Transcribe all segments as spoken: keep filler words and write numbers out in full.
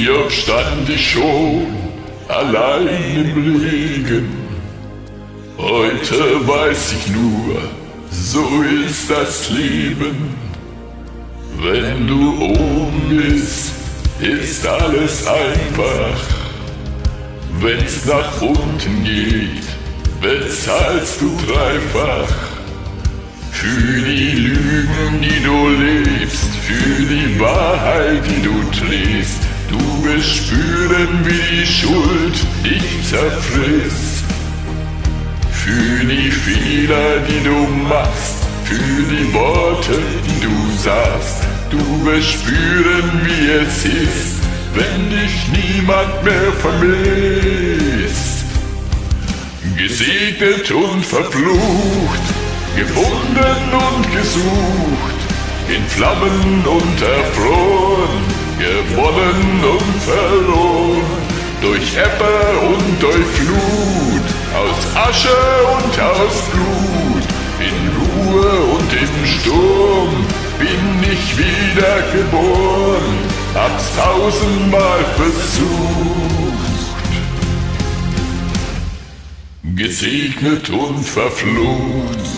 Wie oft stand ich schon allein im Regen. Heute weiß ich nur, so ist das Leben. Wenn du oben bist, ist alles einfach. Wenn's nach unten geht, bezahlst du dreifach. Für die Lügen, die du lebst, für die Wahrheit, die du trägst. Du wirst spüren, wie die Schuld dich zerfrisst. Für die Fehler, die du machst, für die Worte, die du sagst. Du wirst spüren, wie es ist, wenn dich niemand mehr vermisst. Gesegnet und verflucht, gefunden und gesucht, in Flammen und erfroren, gewonnen und verloren, durch Ebbe und durch Flut, aus Asche und aus Blut, in Ruhe und im Sturm bin ich wieder geboren, hab's tausendmal versucht. Gesegnet und verflucht.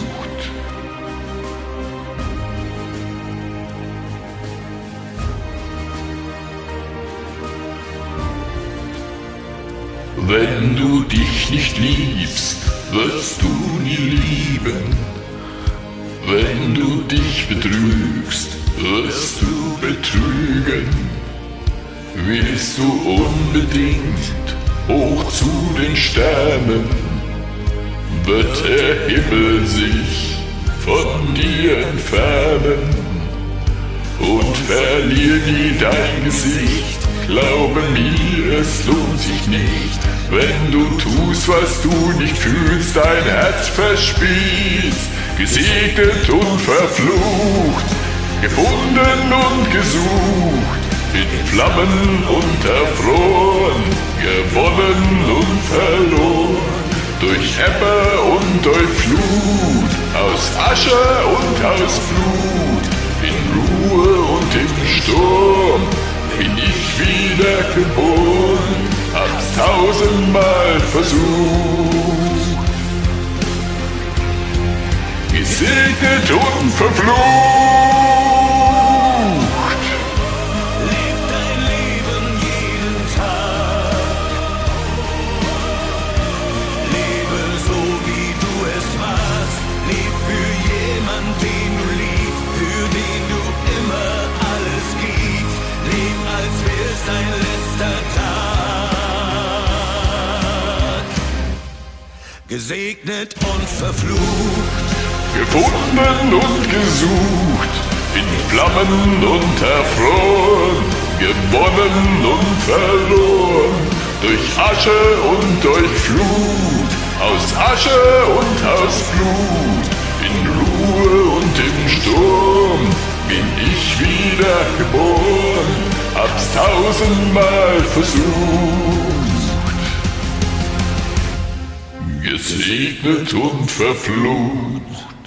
Wenn du dich nicht liebst, wirst du nie lieben. Wenn du dich betrügst, wirst du betrügen. Willst du unbedingt hoch zu den Sternen, wird der Himmel sich von dir entfernen und verlier nie dein Gesicht. Glaube mir, es lohnt sich nicht, wenn du tust, was du nicht fühlst, dein Herz verspielst. Gesegnet und verflucht, gefunden und gesucht, in Flammen und erfroren, gewonnen und verloren, durch Ebbe und durch Flut, aus Asche und aus Blut, in Ruhe und im Sturm bin ich wieder geboren, hab's tausendmal versucht. Gesegnet und verflucht. Leb dein Leben jeden Tag. Lebe so, wie du es machst. Leb für jemanden, den du liebst, für den du immer alles gibst. Leb, als wär's dein letzter Tag. Gesegnet und verflucht, gefunden und gesucht, in Flammen und erfroren, gewonnen und verloren, durch Asche und durch Flut, aus Asche und aus Blut, in Ruhe und im Sturm bin ich wieder geboren, hab's tausendmal versucht. Gesegnet und verflucht.